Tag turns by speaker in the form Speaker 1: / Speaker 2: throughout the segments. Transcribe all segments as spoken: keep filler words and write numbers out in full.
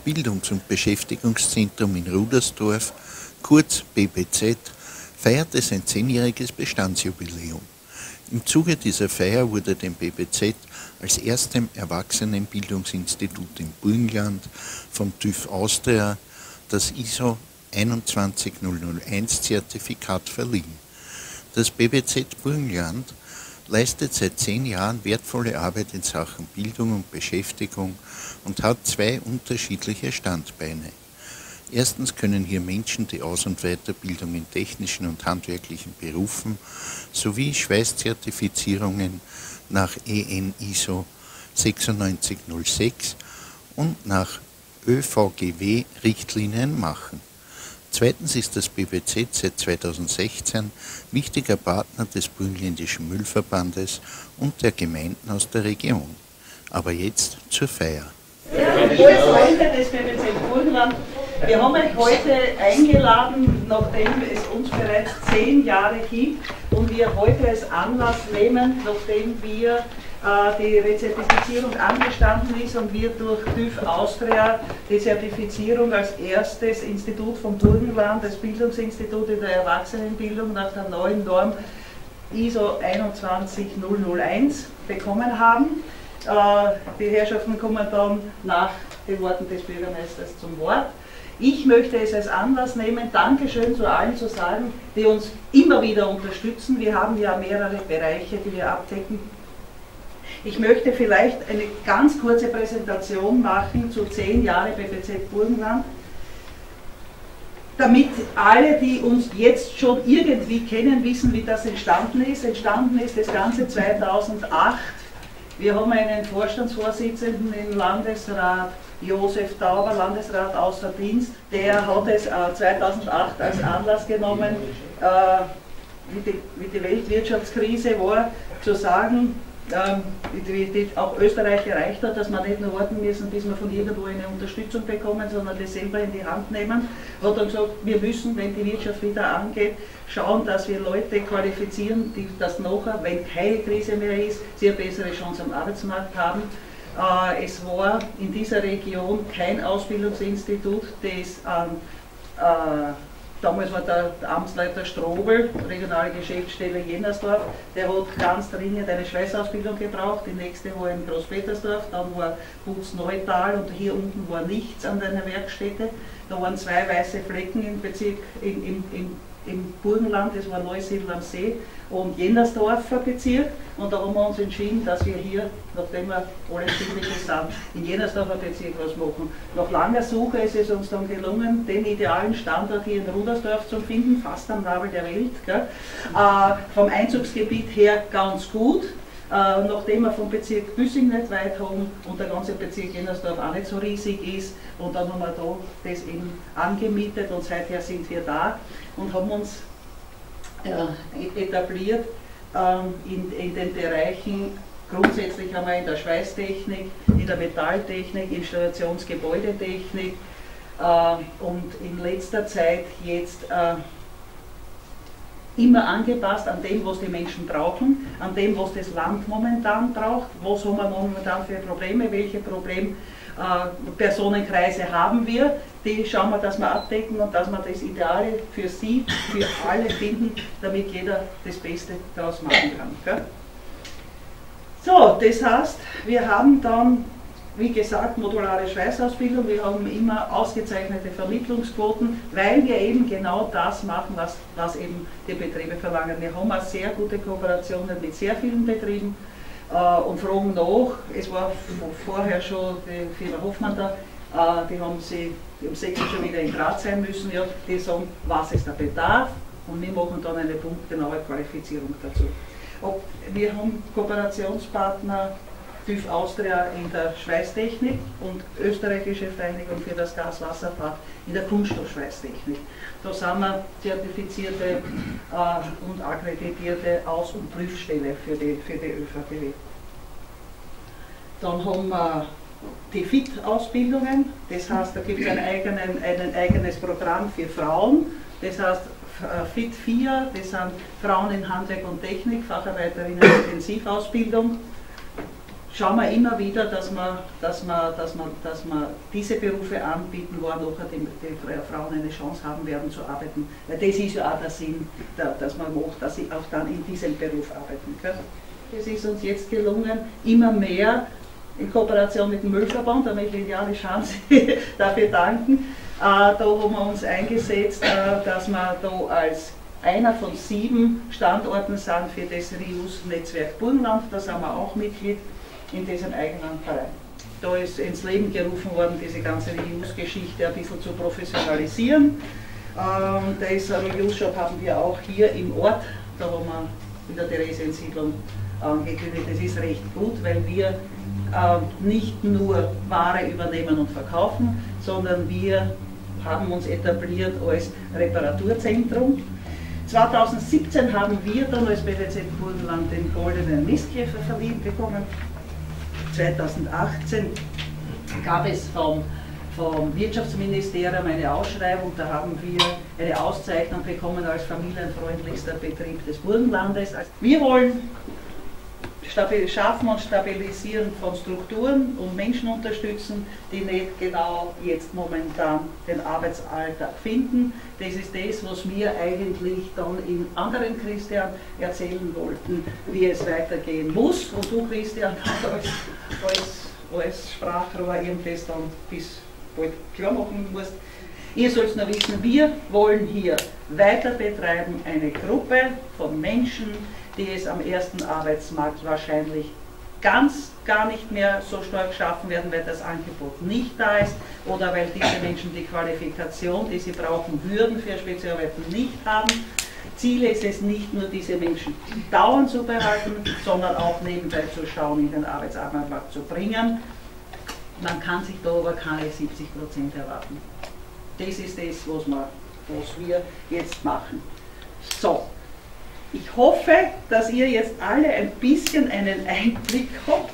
Speaker 1: Bildungs- und Beschäftigungszentrum in Rudersdorf, kurz B B Z, feierte sein zehnjähriges Bestandsjubiläum. Im Zuge dieser Feier wurde dem B B Z als erstem Erwachsenenbildungsinstitut im Burgenland vom TÜV Austria das I S O zwei eins null null eins Zertifikat verliehen. Das B B Z Burgenland leistet seit zehn Jahren wertvolle Arbeit in Sachen Bildung und Beschäftigung und hat zwei unterschiedliche Standbeine. Erstens können hier Menschen die Aus- und Weiterbildung in technischen und handwerklichen Berufen sowie Schweißzertifizierungen nach E N I S O neun sechs null sechs und nach Ö V G W-Richtlinien machen. Zweitens ist das B B Z seit zweitausendsechzehn wichtiger Partner des Burgenländischen Müllverbandes und der Gemeinden aus der Region. Aber jetzt zur Feier.
Speaker 2: Ja, liebe Freunde des B B Z Burgenland, wir haben euch heute eingeladen, nachdem es uns bereits zehn Jahre gibt und wir heute als Anlass nehmen, nachdem wir äh, die Rezertifizierung angestanden ist und wir durch TÜV Austria die Zertifizierung als erstes Institut vom Burgenland, das Bildungsinstitut in der Erwachsenenbildung nach der neuen Norm I S O zwei eins null null eins bekommen haben. Äh, die Herrschaften kommen dann nach den Worten des Bürgermeisters zum Wort. Ich möchte es als Anlass nehmen, Dankeschön zu allen zu sagen, die uns immer wieder unterstützen. Wir haben ja mehrere Bereiche, die wir abdecken. Ich möchte vielleicht eine ganz kurze Präsentation machen zu zehn Jahre B B Z Burgenland, damit alle, die uns jetzt schon irgendwie kennen, wissen, wie das entstanden ist. Entstanden ist das Ganze zweitausendacht. Wir haben einen Vorstandsvorsitzenden im Landesrat, Josef Tauber, Landesrat außer Dienst, der hat es äh, zweitausendacht als Anlass genommen, äh, wie, die, wie die Weltwirtschaftskrise war, zu sagen, ähm, wie die auch Österreich erreicht hat, dass man nicht nur warten müssen, bis wir von irgendwo eine Unterstützung bekommen, sondern das selber in die Hand nehmen. Hat dann gesagt, wir müssen, wenn die Wirtschaft wieder angeht, schauen, dass wir Leute qualifizieren, die das nachher, wenn keine Krise mehr ist, sehr bessere Chance am Arbeitsmarkt haben. Äh, es war in dieser Region kein Ausbildungsinstitut, das an äh, damals war der, der Amtsleiter Strobel, regionale Geschäftsstelle Jennersdorf, der hat ganz dringend eine Schweißausbildung gebraucht, die nächste war in Großpetersdorf, dann war Butzneutal und hier unten war nichts an einer Werkstätte. Da waren zwei weiße Flecken im Bezirk, in, in, in, im Burgenland, das war Neusiedl am See und Jennersdorfer Bezirk, und da haben wir uns entschieden, dass wir hier, nachdem wir alle Ziemliche sind, in Jennersdorfer Bezirk was machen. Nach langer Suche ist es uns dann gelungen, den idealen Standort hier in Rudersdorf zu finden, fast am Nabel der Welt. Gell? Äh, vom Einzugsgebiet her ganz gut. Äh, nachdem wir vom Bezirk Büssing nicht weit haben und der ganze Bezirk Jennersdorf auch nicht so riesig ist, und dann haben wir da das eben angemietet und seither sind wir da und haben uns äh, etabliert äh, in, in den Bereichen grundsätzlich einmal in der Schweißtechnik, in der Metalltechnik, Installationsgebäudetechnik äh, und in letzter Zeit jetzt äh, immer angepasst an dem, was die Menschen brauchen, an dem, was das Land momentan braucht, was haben wir momentan für Probleme, welche Problempersonenkreise äh, haben wir, die schauen wir, dass wir abdecken und dass wir das Ideale für sie, für alle finden, damit jeder das Beste daraus machen kann. Gell? So, das heißt, wir haben dann, wie gesagt, modulare Schweißausbildung, wir haben immer ausgezeichnete Vermittlungsquoten, weil wir eben genau das machen, was, was eben die Betriebe verlangen. Wir haben auch sehr gute Kooperationen mit sehr vielen Betrieben äh, und fragen nach. Es war vorher schon die Firma Hoffmann da, äh, die haben sie um sechs Uhr schon wieder in Graz sein müssen, ja, die sagen, was ist der Bedarf, und wir machen dann eine punktgenaue Qualifizierung dazu. Ob, wir haben Kooperationspartner TÜV Austria in der Schweißtechnik und Österreichische Vereinigung für das Gas-Wasserfach in der Kunststoffschweißtechnik. Da sind wir zertifizierte äh, und akkreditierte Aus- und Prüfstelle für die, für die Ö V G W. Dann haben wir die F I T-Ausbildungen, das heißt, da gibt es ein, eigenen, ein eigenes Programm für Frauen, das heißt F I T vier, das sind Frauen in Handwerk und Technik, Facharbeiterinnen in Intensivausbildung. schauen wir immer wieder, dass wir, dass wir, dass wir, dass wir diese Berufe anbieten, wo auch nachher die, die Frauen eine Chance haben werden zu arbeiten. Weil das ist ja auch der Sinn, dass man macht, dass sie auch dann in diesem Beruf arbeiten können. Es ist uns jetzt gelungen, immer mehr in Kooperation mit dem Müllverband, da möchte ich Jane Schanze dafür danken. Äh, da haben wir uns eingesetzt, äh, dass wir da als einer von sieben Standorten sind für das Reuse-Netzwerk Burgenland, da sind wir auch Mitglied in diesem eigenen Verein. Da ist ins Leben gerufen worden, diese ganze Reuse-Geschichte ein bisschen zu professionalisieren. Ähm, das Reuse-Shop haben wir auch hier im Ort, da haben wir in der Theresiensiedlung angekündigt. Das ist recht gut, weil wir äh, nicht nur Ware übernehmen und verkaufen, sondern wir haben uns etabliert als Reparaturzentrum. zweitausendsiebzehn haben wir dann als B W Z Burgenland den goldenen Mistkäfer verliehen bekommen. zweitausendachtzehn gab es vom, vom Wirtschaftsministerium eine Ausschreibung, da haben wir eine Auszeichnung bekommen als familienfreundlichster Betrieb des Burgenlandes. Wir wollen Schaffen und Stabilisieren von Strukturen und Menschen unterstützen, die nicht genau jetzt momentan den Arbeitsalltag finden. Das ist das, was wir eigentlich dann in anderen, Christian, erzählen wollten, wie es weitergehen muss. Und du, Christian, als, als, als Sprachrohr irgendwas dann bis bald klar machen musst. Ihr sollt nur wissen, wir wollen hier weiter betreiben eine Gruppe von Menschen, die es am ersten Arbeitsmarkt wahrscheinlich ganz gar nicht mehr so stark schaffen werden, weil das Angebot nicht da ist oder weil diese Menschen die Qualifikation, die sie brauchen würden für Spezialarbeiten, nicht haben. Ziel ist es nicht nur, diese Menschen dauernd zu behalten, sondern auch nebenbei zu schauen, in den Arbeitsmarkt zu bringen. Man kann sich da aber keine siebzig Prozent erwarten. Das ist das, was wir, was wir jetzt machen. So. Ich hoffe, dass ihr jetzt alle ein bisschen einen Einblick habt,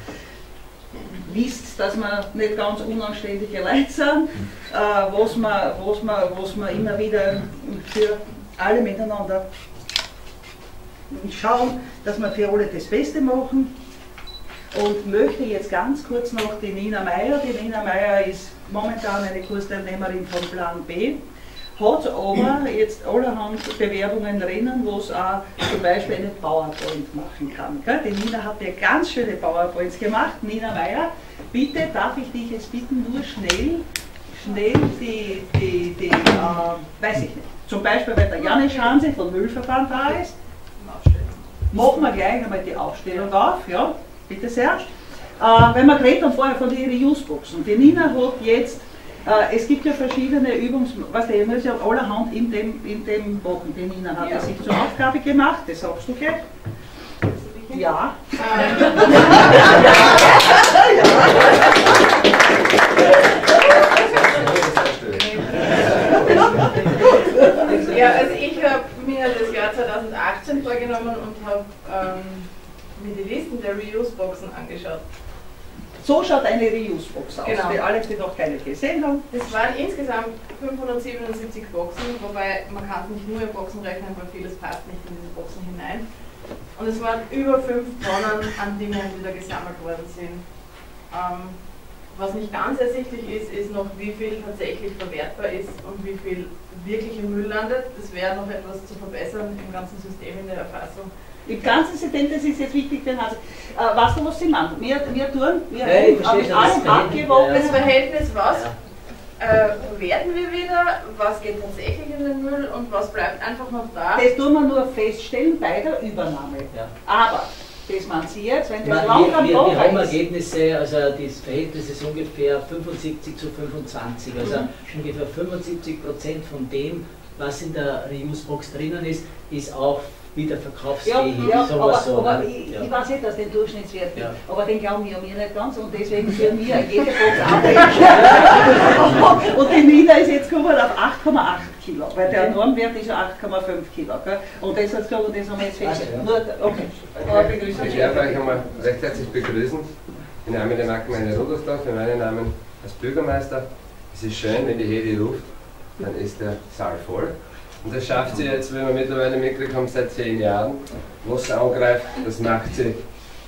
Speaker 2: wisst, dass wir nicht ganz unanständige Leute sind, äh, was, wir, was, wir, was wir immer wieder für alle miteinander schauen, dass wir für alle das Beste machen. Und möchte jetzt ganz kurz noch die Nina Meyer, die Nina Meyer ist momentan eine Kursteilnehmerin von Plan B, hat aber jetzt allerhand Bewerbungen rennen, wo es auch zum Beispiel eine PowerPoint machen kann. Die Nina hat ja ganz schöne PowerPoints gemacht. Nina Meyer, bitte, darf ich dich jetzt bitten, nur schnell, schnell die, die, die äh, weiß ich nicht, zum Beispiel, weil der Jane Schanze vom Müllverband da ist, machen wir gleich einmal die Aufstellung auf, ja, bitte sehr. Äh, wenn wir geredet haben vorher von den Reuse-Boxen, die Nina hat jetzt, äh, es gibt ja verschiedene Übungs, was der muss ja allerhand in dem, in dem machen. Die Nina hat ja. sich zur Aufgabe gemacht, das sagst du gleich. Ja.
Speaker 3: Ja, also ich habe mir das Jahr zweitausendachtzehn vorgenommen und habe ähm, mir die Listen der Reuse-Boxen angeschaut.
Speaker 2: So schaut eine Reuse-Box aus,
Speaker 3: genau.
Speaker 2: Für alle, die noch keine gesehen haben.
Speaker 3: Das waren insgesamt fünfhundertsiebenundsiebzig Boxen, wobei man kann es nicht nur in Boxen rechnen, weil vieles passt nicht in diese Boxen hinein. Und es waren über fünf Tonnen an Dingen, die da gesammelt worden sind. Ähm, was nicht ganz ersichtlich ist, ist noch, wie viel tatsächlich verwertbar ist und wie viel wirklich im Müll landet. Das wäre noch etwas zu verbessern im ganzen System in der Erfassung. Im ganzen System, das ist jetzt wichtig für den Hase. Äh, weißt du, was sie machen? Wir, wir tun, wir ja, haben mit allem abgewogen. Das Verhältnis, was ja. äh, verwerten wir wieder, was geht tatsächlich in den Müll und was bleibt einfach noch da? Das tun wir nur feststellen bei der Übernahme. Ja. Aber, das man Sie jetzt, wenn der langsam
Speaker 4: wir, wir, wir haben Ergebnisse, also das Verhältnis ist ungefähr fünfundsiebzig zu fünfundzwanzig, also mhm. ungefähr fünfundsiebzig Prozent von dem, was in der Reuse-Box drinnen ist, ist auch wieder verkaufsfähig.
Speaker 2: Ja, ja, aber, so, aber ich, ja. ich weiß nicht, dass den Durchschnittswert gibt, ja. aber den glauben wir mir nicht ganz und deswegen für mich jede Box abhängig. Und die Nina ist jetzt gekommen auf acht Komma acht Kilo, weil der Normwert ist ja acht Komma fünf Kilo. Gell? Und das, hat, das haben wir jetzt festgestellt. Ja. Okay.
Speaker 5: Okay. Ich darf euch einmal recht herzlich begrüßen. Im Namen der Marktgemeinde Rudersdorf, in meinem Namen als Bürgermeister. Es ist schön, wenn die Hedi ruft, dann ist der Saal voll. Und das schafft sie jetzt, wie wir mittlerweile mitgekriegt haben, seit zehn Jahren. Wasser angreift, das macht sie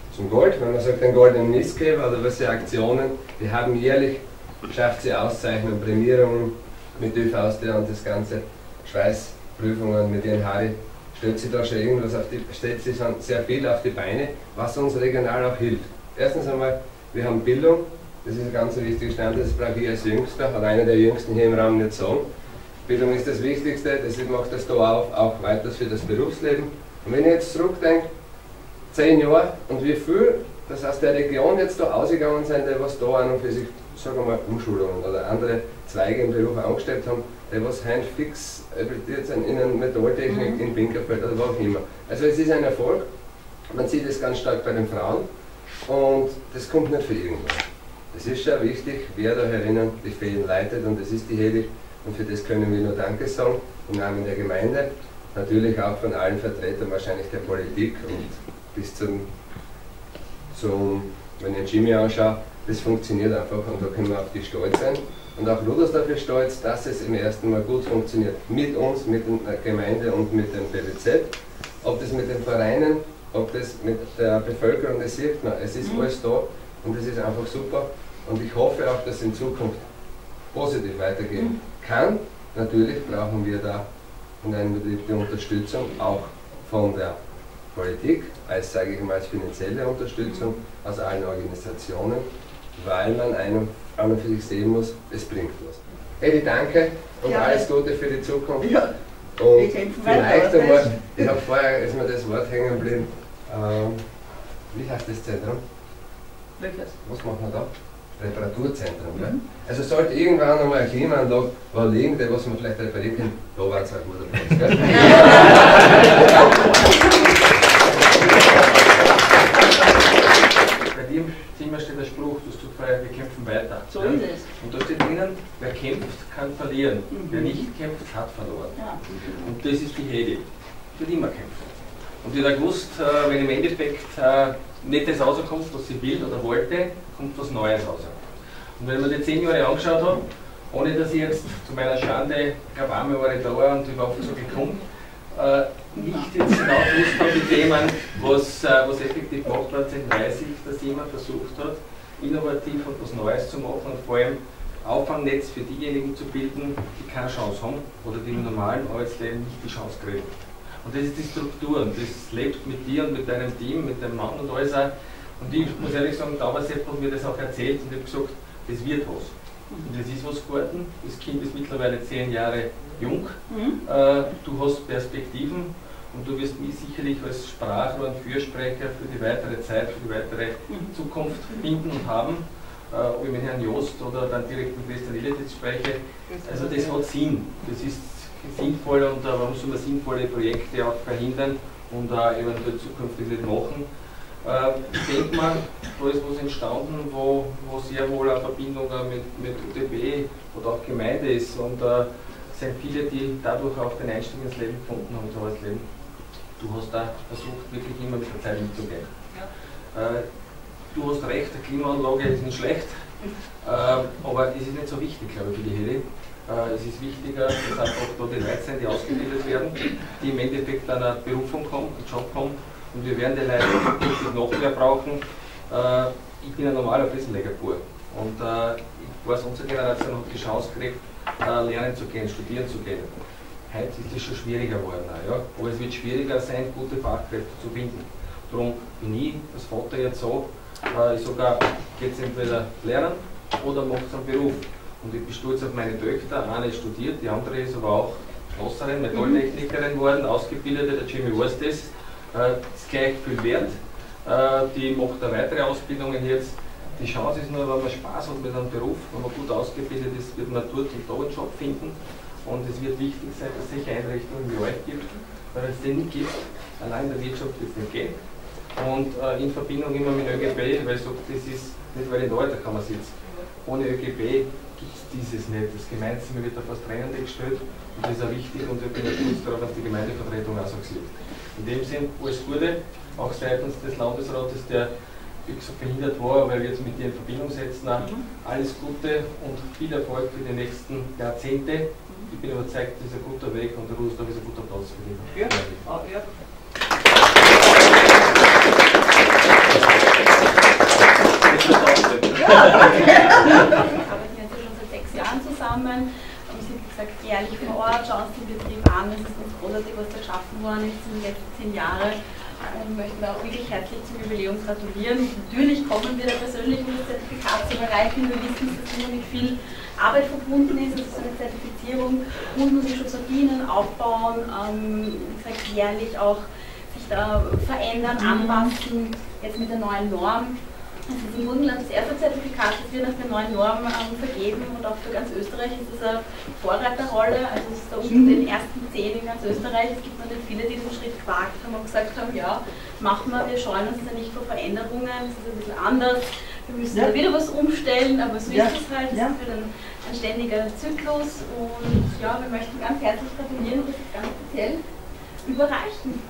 Speaker 5: zum Gold. Wenn man sagt, den goldenen Missgeber oder was für Aktionen, wir haben jährlich, schafft sie Auszeichnungen, Prämierungen mit ÖV und das ganze Schweißprüfungen mit ihren Harry, stellt sie da schon irgendwas auf die, stellt sie schon sehr viel auf die Beine, was uns regional auch hilft. Erstens einmal, wir haben Bildung, das ist ein ganz wichtiger Standard, das brauche ich als Jüngster, oder einer der Jüngsten hier im Raum nicht sagen. Bildung ist das Wichtigste, deswegen macht das da auch, auch weiter für das Berufsleben. Und wenn ich jetzt zurückdenke, zehn Jahre und wie viel, dass aus der Region jetzt da ausgegangen sind, die was da an und für sich, sagen wir mal, Umschulungen oder andere Zweige im Beruf angestellt haben, die was heute fix habilitiert sind in der Metalltechnik, mhm. in Binkerfeld oder wo auch immer. Also es ist ein Erfolg, man sieht es ganz stark bei den Frauen und das kommt nicht für irgendwas. Es ist schon wichtig, wer da herinnen die Fäden leitet und das ist die Hedi und für das können wir nur Danke sagen im Namen der Gemeinde, natürlich auch von allen Vertretern wahrscheinlich der Politik und bis zum, zum wenn ich den Jimmy anschaue, das funktioniert einfach und da können wir auf die stolz sein. Und auch Rudersdorf ist stolz, dass es im ersten Mal gut funktioniert. Mit uns, mit der Gemeinde und mit dem B B Z. Ob das mit den Vereinen, ob das mit der Bevölkerung, das sieht man. Es ist mhm. alles da und das ist einfach super. Und ich hoffe auch, dass es in Zukunft positiv weitergehen mhm. kann. Natürlich brauchen wir da in einem Betrieb die Unterstützung auch von der Politik, als sage ich mal als finanzielle Unterstützung aus allen Organisationen, weil man einen an und für sich sehen muss, es bringt was. Edi, danke und ja, alles Gute für die Zukunft. Ja. Und vielleicht einmal, ich habe vorher, ist mir das Wort hängen geblieben, ähm, wie heißt das Zentrum? Welches? Was machen wir da? Reparaturzentrum. Mhm. Ne? Also sollte irgendwann einmal eine Klimaanlage wo liegen, die was man vielleicht reparieren kann, da war es ein guter Platz. Bei dir im Zimmer steht der Spruch, du hast vorher, wir kämpfen weiter. So ja? Ist es. Und da steht drinnen, wer kämpft, kann verlieren. Mhm. Wer nicht kämpft, hat verloren. Ja. Und das ist die Hedi. Die wird immer kämpfen. Und die hat gewusst, wenn im Endeffekt nicht das rauskommt, was sie will oder wollte, kommt was Neues raus. Und wenn man die zehn Jahre angeschaut hat, ohne dass ich jetzt zu meiner Schande, ich glaube einmal war ich da und ich war oft so gekommen, äh, nicht jetzt genau gewusst habe die Themen, was, äh, was effektiv machbar sind, weiß ich, dass jemand versucht hat, innovativ und was Neues zu machen und vor allem Auffangnetz für diejenigen zu bilden, die keine Chance haben oder die im normalen Arbeitsleben nicht die Chance kriegen. Und das ist die Struktur und das lebt mit dir und mit deinem Team, mit deinem Mann und alles auch. Und ich muss ehrlich sagen, damals hat mir das auch erzählt und ich habe gesagt, das wird was. Und das ist was geworden. Das Kind ist mittlerweile zehn Jahre jung. Mhm. Äh, du hast Perspektiven und du wirst mich sicherlich als Sprachrohr und Fürsprecher für die weitere Zeit, für die weitere mhm. Zukunft finden und haben. Äh, ob ich mit Herrn Jost oder dann direkt mit Christian Illetitz spreche. Also das hat Sinn. Das ist sinnvoll und äh, warum soll man sinnvolle Projekte auch verhindern und äh, eventuell zukünftig nicht machen. Äh, ich denke mal, da ist was entstanden, wo, wo sehr wohl eine Verbindung mit, mit U D B oder auch Gemeinde ist und es äh, sind viele, die dadurch auch den Einstieg ins Leben gefunden haben, ins Arbeitsleben. Du hast da versucht, wirklich immer mit der Zeit mitzugehen. Ja. Äh, du hast recht, die Klimaanlage ist nicht schlecht, äh, aber es ist nicht so wichtig, glaube ich, für die Hedi. Uh, es ist wichtiger, dass einfach da die Leute sind, die ausgebildet werden, die im Endeffekt einer Berufung kommen, einen Job haben und wir werden die Leute zukünftig noch mehr brauchen. Uh, ich bin ein normaler Fliesenlegerbub und uh, ich weiß, unsere Generation hat die Chance gekriegt, uh, lernen zu gehen, studieren zu gehen. Heute ist es schon schwieriger geworden, ja? Aber es wird schwieriger sein, gute Fachkräfte zu finden. Darum bin ich als Vater jetzt so, uh, ich sage, geht es entweder lernen oder macht es einen Beruf. Und ich bin stolz auf meine Töchter, eine ist studiert, die andere ist aber auch Schlosserin, Metalltechnikerin geworden, ausgebildete, der Jimmy weiß das, äh, ist gleich viel wert, äh, die macht eine weitere Ausbildungen jetzt. Die Chance ist nur, wenn man Spaß hat mit einem Beruf, wenn man gut ausgebildet ist, wird man dort und da einen Job finden und es wird wichtig sein, dass es solche Einrichtungen wie euch gibt, weil es den nicht gibt, allein in der Wirtschaft wird es nicht gehen. Und äh, in Verbindung immer mit Ö G B, weil ich sage, das ist nicht, weil in der Alterkammer sitzt. Ohne Ö G B gibt es dieses nicht. Das Gemeindezimmer wird auf was Trennende gestellt und das ist auch wichtig und ich bin stolz darauf, dass die Gemeindevertretung auch so sieht. In dem Sinn alles Gute, auch seitens des Landesrates, der wie gesagt verhindert war, weil wir jetzt mit dir in Verbindung setzen. Mhm. Alles Gute und viel Erfolg für die nächsten Jahrzehnte. Mhm. Ich bin überzeugt, das ist ein guter Weg und der Rudersdorf ist ein guter Platz für dich. Ja. Ja. Ja.
Speaker 6: jetzt schon seit sechs Jahren zusammen. Wir sind, wie gesagt, jährlich vor Ort, schauen uns den Betrieb an. Es ist ganz großartig, was da geschaffen worden ist in den letzten zehn Jahren. Und möchten auch wirklich herzlich zum Jubiläum gratulieren. Natürlich kommen wir da persönlich, um das Zertifikat zu erreichen. Wir wissen, dass das immer mit viel Arbeit verbunden ist. Also so eine Zertifizierung und muss sich schon so dienen, aufbauen, ähm, wie gesagt, jährlich auch sich da verändern, anpassen, jetzt mit der neuen Norm. Es ist im Burgenland das erste Zertifikat, das wir nach der neuen Norm ähm, vergeben, und auch für ganz Österreich ist es eine Vorreiterrolle. Also es ist da unter den ersten zehn in ganz Österreich. Es gibt natürlich viele, die diesen Schritt gewagt haben und gesagt haben, ja, machen wir, wir scheuen uns da nicht vor Veränderungen, es ist ein bisschen anders, wir müssen ja da wieder was umstellen, aber so ja. ist es halt, es ja. ist ein, ein ständiger Zyklus, und ja, wir möchten ganz herzlich gratulieren und das ist ganz speziell überreichen.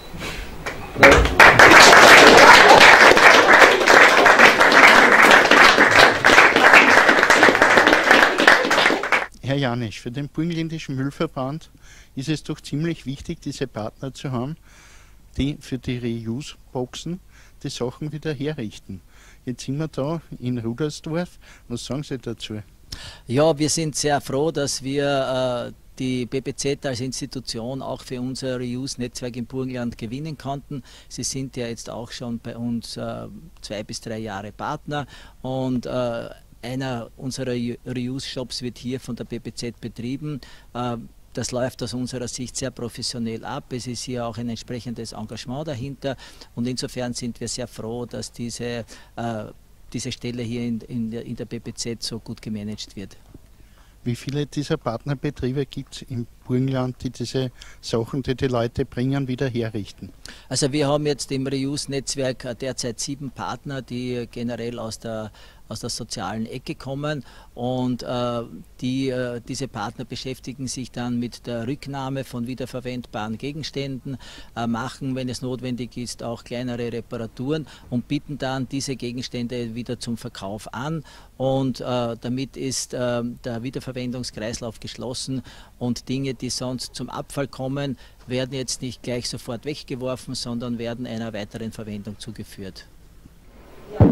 Speaker 1: Herr Janisch, für den Burgenländischen Müllverband ist es doch ziemlich wichtig, diese Partner zu haben, die für die Reuse-Boxen die Sachen wieder herrichten. Jetzt sind wir da in Rudersdorf. Was sagen Sie dazu?
Speaker 4: Ja, wir sind sehr froh, dass wir äh, die B B Z als Institution auch für unser Reuse-Netzwerk im Burgenland gewinnen konnten. Sie sind ja jetzt auch schon bei uns äh, zwei bis drei Jahre Partner, und äh, einer unserer Reuse-Shops wird hier von der B B Z betrieben. Das läuft aus unserer Sicht sehr professionell ab. Es ist hier auch ein entsprechendes Engagement dahinter, und insofern sind wir sehr froh, dass diese, diese Stelle hier in, in, der, in der B B Z so gut gemanagt wird.
Speaker 1: Wie viele dieser Partnerbetriebe gibt es im Burgenland, die diese Sachen, die die Leute bringen, wieder herrichten?
Speaker 4: Also wir haben jetzt im Reuse-Netzwerk derzeit sieben Partner, die generell aus der aus der sozialen Ecke kommen, und äh, die, äh, diese Partner beschäftigen sich dann mit der Rücknahme von wiederverwendbaren Gegenständen, äh, machen, wenn es notwendig ist, auch kleinere Reparaturen und bieten dann diese Gegenstände wieder zum Verkauf an, und äh, damit ist äh, der Wiederverwendungskreislauf geschlossen, und Dinge, die sonst zum Abfall kommen, werden jetzt nicht gleich sofort weggeworfen, sondern werden einer weiteren Verwendung zugeführt. Ja.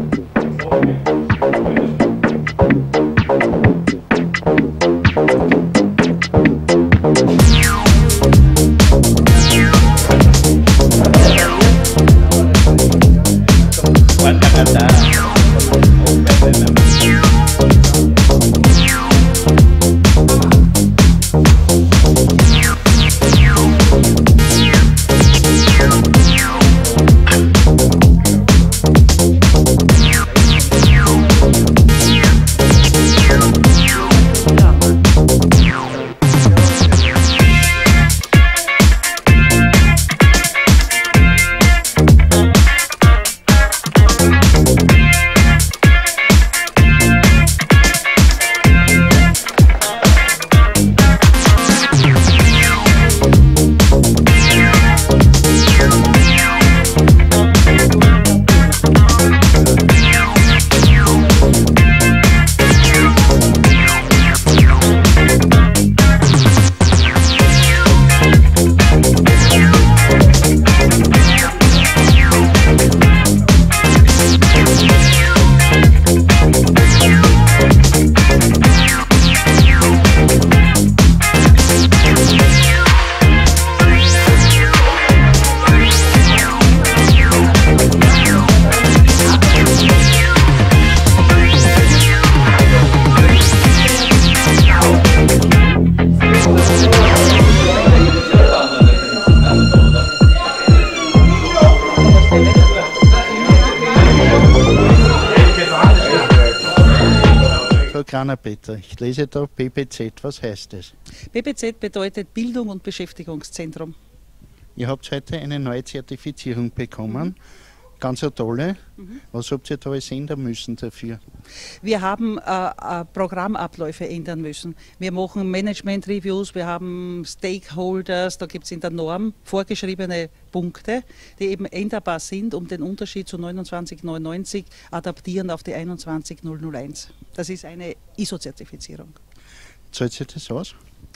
Speaker 1: Peter, ich lese da B B Z, was heißt das?
Speaker 7: B B Z bedeutet Bildung und Beschäftigungszentrum.
Speaker 1: Ihr habt heute eine neue Zertifizierung bekommen, mhm. ganz eine tolle. Mhm. Was habt ihr da alles ändern müssen dafür?
Speaker 7: Wir haben äh, äh, Programmabläufe ändern müssen. Wir machen Management-Reviews, wir haben Stakeholders, da gibt es in der Norm vorgeschriebene Punkte, die eben änderbar sind, um den Unterschied zu neunundzwanzig neunundneunzig adaptieren auf die einundzwanzig null null eins. Das ist eine I S O-Zertifizierung.
Speaker 1: Zahlt sich das aus?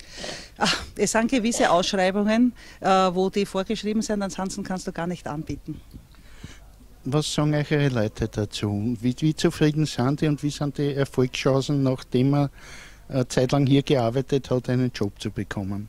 Speaker 7: Ach, es sind gewisse Ausschreibungen, äh, wo die vorgeschrieben sind, ansonsten kannst du gar nicht anbieten.
Speaker 8: Was sagen eure Leute dazu? Wie, wie zufrieden sind die und wie sind die Erfolgschancen, nachdem man eine Zeit lang hier gearbeitet hat, einen Job zu bekommen?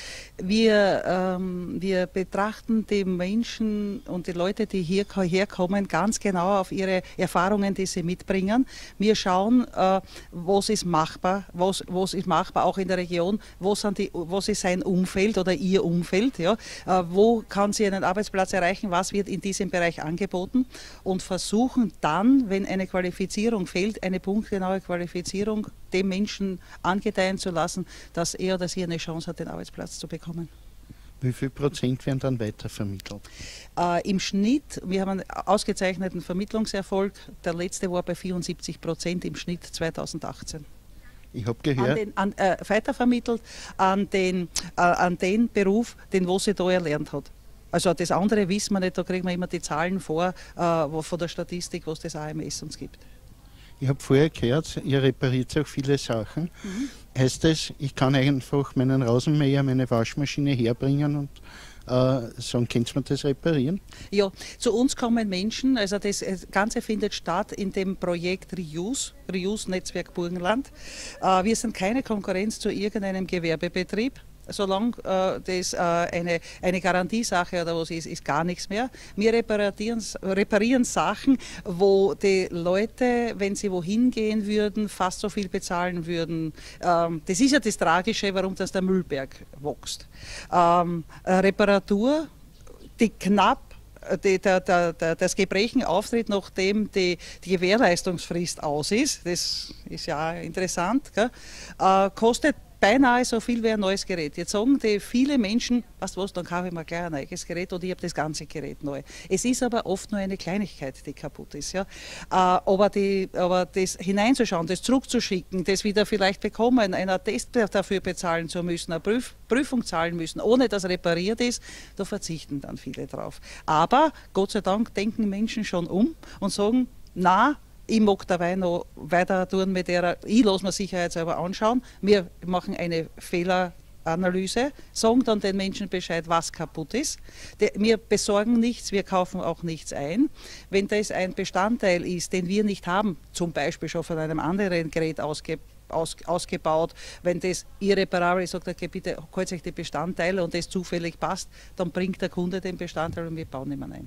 Speaker 7: Wir, ähm, wir betrachten die Menschen und die Leute, die hierher kommen, ganz genau auf ihre Erfahrungen, die sie mitbringen. Wir schauen, äh, was ist machbar, was, was ist machbar auch in der Region, wo sind die, was ist sein Umfeld oder ihr Umfeld, ja? Äh, wo kann sie einen Arbeitsplatz erreichen, was wird in diesem Bereich angeboten und versuchen dann, wenn eine Qualifizierung fehlt, eine punktgenaue Qualifizierung dem Menschen angedeihen zu lassen, dass er oder sie eine Chance hat, den Arbeitsplatz zu bekommen.
Speaker 8: Wie viel Prozent werden dann weitervermittelt?
Speaker 7: Äh, Im Schnitt, wir haben einen ausgezeichneten Vermittlungserfolg, der letzte war bei vierundsiebzig Prozent im Schnitt zweitausendachtzehn.
Speaker 8: Ich habe gehört.
Speaker 7: An den, an, äh, weitervermittelt an den, äh, an den Beruf, den wo sie da erlernt hat. Also das andere wissen wir nicht, da kriegen wir immer die Zahlen vor, äh, wo, von der Statistik, was das A M S uns gibt.
Speaker 8: Ich habe vorher gehört, ihr repariert auch viele Sachen. Mhm. Heißt das, ich kann einfach meinen Rasenmäher, meine Waschmaschine herbringen und äh, sagen, könnt ihr mir das reparieren?
Speaker 7: Ja, zu uns kommen Menschen, also das Ganze findet statt in dem Projekt Reuse, Reuse Netzwerk Burgenland. Äh, wir sind keine Konkurrenz zu irgendeinem Gewerbebetrieb. Solange äh, das äh, eine, eine Garantiesache oder was ist, ist gar nichts mehr. Wir reparieren, reparieren Sachen, wo die Leute, wenn sie wohin gehen würden, fast so viel bezahlen würden. Ähm, das ist ja das Tragische, warum das der Müllberg wächst. Ähm, Reparatur, die knapp Die, der, der, der, das Gebrechen auftritt, nachdem die, die Gewährleistungsfrist aus ist, das ist ja interessant, gell? Äh, kostet beinahe so viel wie ein neues Gerät. Jetzt sagen die viele Menschen, weißt du was, dann kaufe ich mir gleich ein neues Gerät oder ich habe das ganze Gerät neu. Es ist aber oft nur eine Kleinigkeit, die kaputt ist. Ja? Äh, aber, die, aber das hineinzuschauen, das zurückzuschicken, das wieder vielleicht bekommen, einen Test dafür bezahlen zu müssen, eine Prüf Prüfung zahlen müssen, ohne dass repariert ist, da verzichten dann viele drauf. Aber Gott sei Dank denken Menschen schon um und sagen, na, ich mag dabei noch weiter tun mit der, ich lasse mir Sicherheit selber anschauen. Wir machen eine Fehleranalyse, sagen dann den Menschen Bescheid, was kaputt ist. Wir besorgen nichts, wir kaufen auch nichts ein. Wenn das ein Bestandteil ist, den wir nicht haben, zum Beispiel schon von einem anderen Gerät ausge, aus, ausgebaut, wenn das irreparabel ist, sagt er, okay, bitte holt euch die Bestandteile und das zufällig passt, dann bringt der Kunde den Bestandteil und wir bauen ihn ein.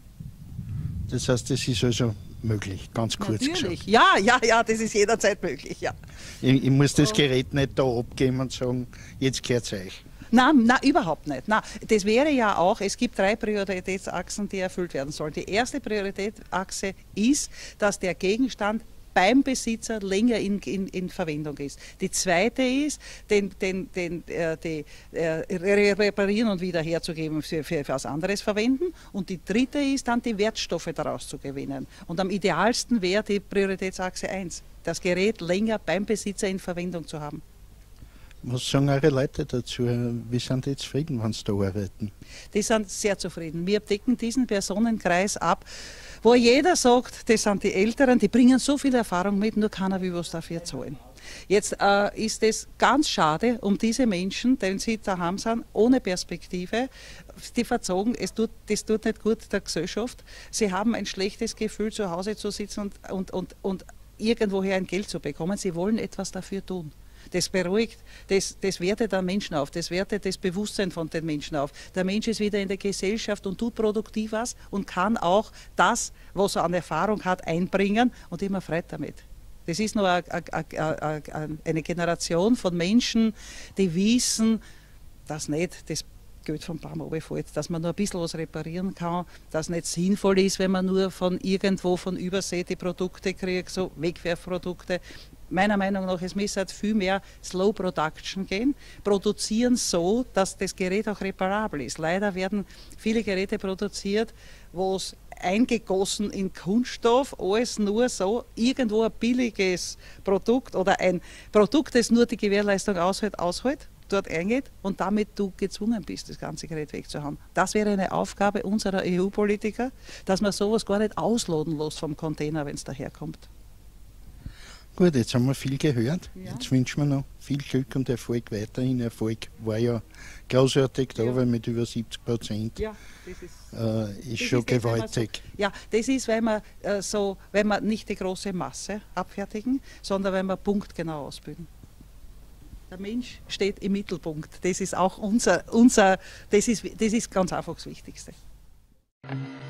Speaker 8: Das heißt, das ist also möglich, ganz kurz
Speaker 7: Natürlich.
Speaker 8: gesagt.
Speaker 7: Ja, ja, ja, das ist jederzeit möglich, ja.
Speaker 8: Ich, ich muss das Gerät nicht da abgeben und sagen, jetzt gehört es euch.
Speaker 7: Nein, nein, überhaupt nicht. Nein, das wäre ja auch, es gibt drei Prioritätsachsen, die erfüllt werden sollen. Die erste Prioritätsachse ist, dass der Gegenstand beim Besitzer länger in, in, in Verwendung ist. Die zweite ist, den, den, den, äh, die, äh, reparieren und wieder herzugeben, für, für, für was anderes verwenden. Und die dritte ist dann, die Wertstoffe daraus zu gewinnen. Und am idealsten wäre die Prioritätsachse eins, das Gerät länger beim Besitzer in Verwendung zu haben.
Speaker 8: Was sagen eure Leute dazu? Wie sind die zufrieden, wenn sie da arbeiten?
Speaker 7: Die sind sehr zufrieden. Wir decken diesen Personenkreis ab, wo jeder sagt, das sind die Älteren, die bringen so viel Erfahrung mit, nur keiner will was dafür zahlen. Jetzt äh, ist es ganz schade um diese Menschen, denn sie daheim sind, ohne Perspektive, die verzogen, es tut, das tut nicht gut der Gesellschaft. Sie haben ein schlechtes Gefühl, zu Hause zu sitzen und, und, und, und irgendwoher ein Geld zu bekommen. Sie wollen etwas dafür tun. Das beruhigt, das, das wertet den Menschen auf, das wertet das Bewusstsein von den Menschen auf. Der Mensch ist wieder in der Gesellschaft und tut produktiv was und kann auch das, was er an Erfahrung hat, einbringen und immer freut damit. Das ist nur eine Generation von Menschen, die wissen, dass nicht das Geld vom Baum runterfällt, dass man nur ein bisschen was reparieren kann, dass nicht sinnvoll ist, wenn man nur von irgendwo von Übersee die Produkte kriegt, so Wegwerfprodukte. Meiner Meinung nach, es müsste viel mehr Slow Production gehen, produzieren so, dass das Gerät auch reparabel ist. Leider werden viele Geräte produziert, wo es eingegossen in Kunststoff, alles nur so, irgendwo ein billiges Produkt oder ein Produkt, das nur die Gewährleistung aushält, aushält, dort eingeht und damit du gezwungen bist, das ganze Gerät wegzuhauen. Das wäre eine Aufgabe unserer E U-Politiker, dass man sowas gar nicht ausladen lässt vom Container, wenn es daherkommt.
Speaker 8: Gut, jetzt haben wir viel gehört.
Speaker 7: Ja.
Speaker 8: Jetzt wünschen wir noch viel Glück und Erfolg weiterhin. Erfolg war ja großartig da,
Speaker 7: Ja.
Speaker 8: weil mit über siebzig Prozent
Speaker 7: Ja, das ist.
Speaker 8: äh, ist
Speaker 7: Das
Speaker 8: schon
Speaker 7: ist das, wenn man
Speaker 8: gewaltig.
Speaker 7: So, ja, das ist, wenn wir, äh, so, wenn wir nicht die große Masse abfertigen, sondern wenn wir punktgenau ausbilden. Der Mensch steht im Mittelpunkt. Das ist auch unser, unser das, ist, das ist ganz einfach das Wichtigste.